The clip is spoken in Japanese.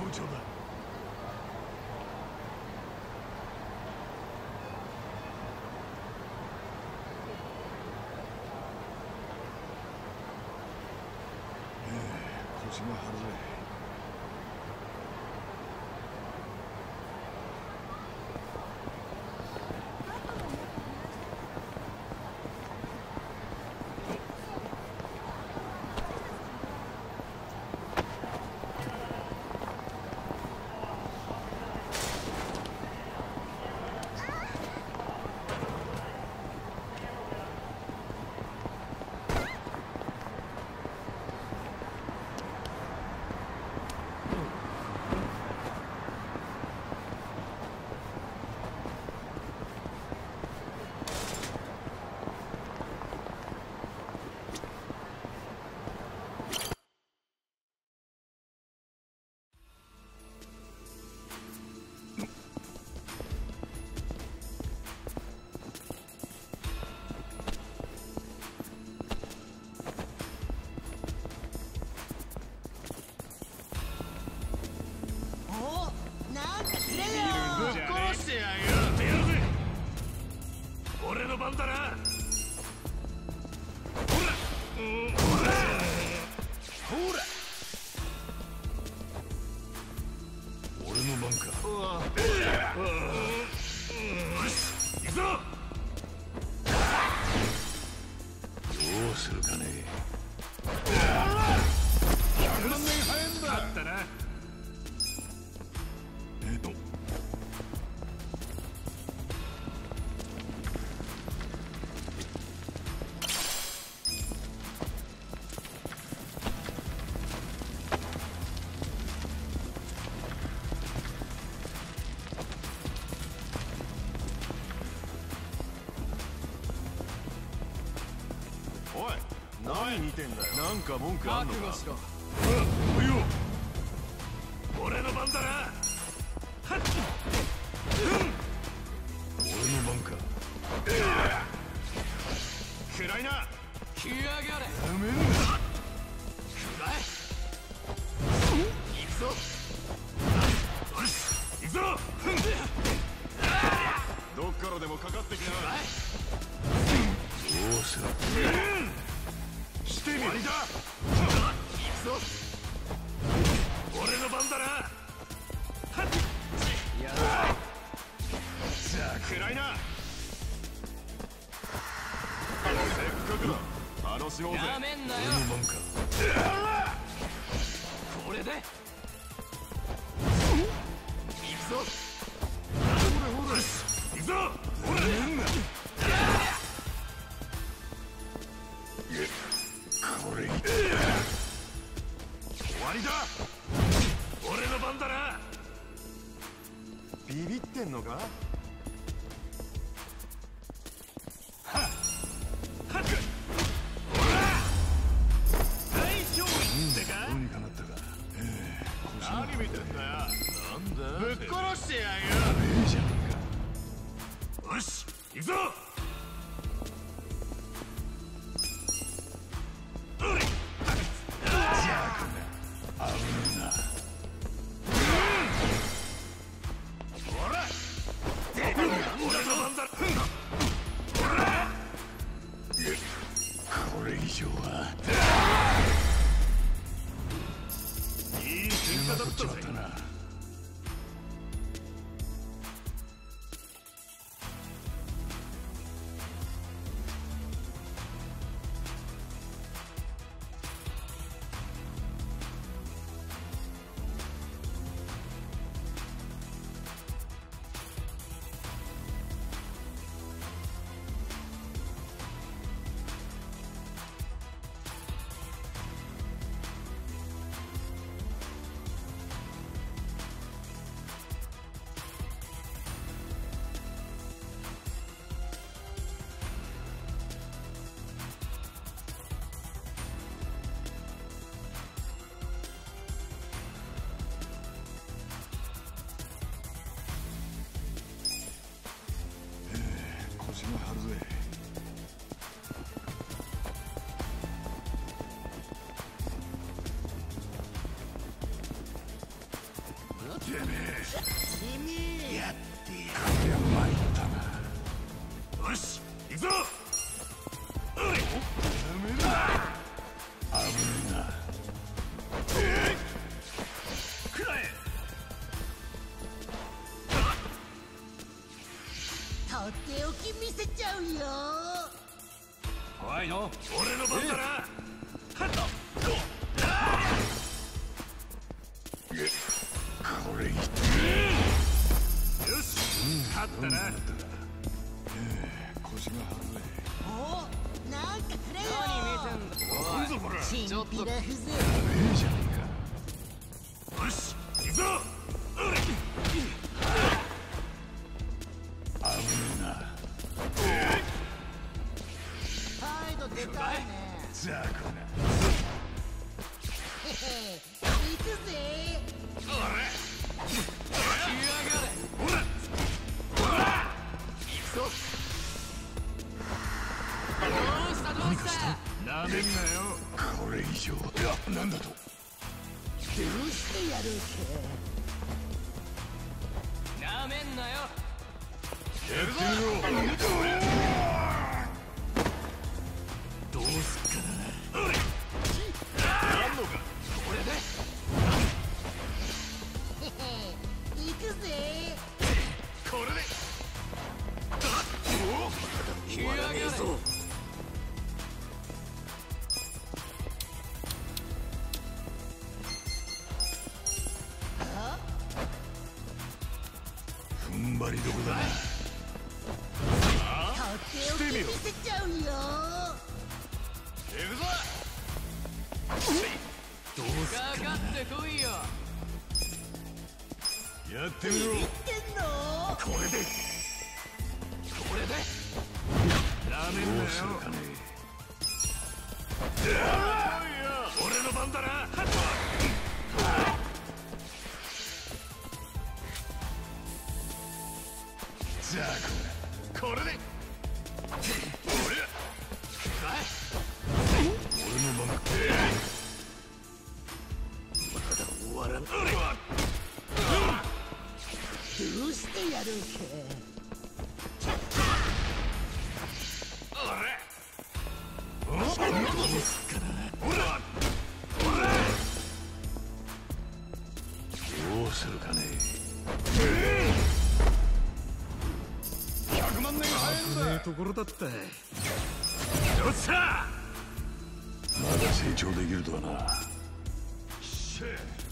丁だ。腰が張るぜ。何見てんだよ。なんか文句あんのか。覚悟しろ。おいよ。俺の番だな。はっ。俺の番か。暗いな。来やがれ。やめんな。暗い。行くぞ。よし。行くぞ。どっからでもかかってきな。どうする。してみる。終わりだ。行くぞ。俺の番だな。はっ。やだ。さあ暗いな。せっかくだ。楽しもうぜ。やめんなよ。俺の番か。これで行くぞ。ほらほら。行くぞ。ほら。やめんな。これ終わりだ。俺の番だな。ビビってんのか。はっはっ。ほら大勝利ってか。どうにかなったか。何見てんだよ。なんだぶっ殺してやんよ。いいじゃねえか。よし行くぞ。これ以上はいい喧嘩だったぜ。腰が張るぜ。 くぞ。やめろ。危ねえな。くらえ。 とっておき見せちゃうよ。 怖いの。俺の番だな。ハット。これいい。よし、勝ったな。腰が外れ。 お、なんかくれよ。 何見てんだ。 来いぞこれ。 チンピラ風情。 ええじゃねえか。よし、行くぞ。危ねえな。 態度でかいね。 ザコな。 へへ、行くぜ。 おら。 来やがれ。 おら。おら。 行くぞ。どうしたどうした。 なめんなよ。これ以上。いや、なんだと。 どうしてやるなめんなよ。 やってみろ。どうすっかな。おい。やんのか。これで。 け。へへ、行くぜ。 これで。 来やがれ。 踏ん張りどこだな。 とっておき見せちゃうよ。 行くぞ。どうすかかってこいよ。 やってみろ。 ビビってんの？ これで。これで。なめんなよ。どうするかね。俺の番だな。ハット。じゃあこれで。俺の番だ。まだ終わらん。 どうしてやるどうすっかな。どうするかね。100万年早いんだ。ところだった。よっしゃ。まだ成長できるとはな。しゃ。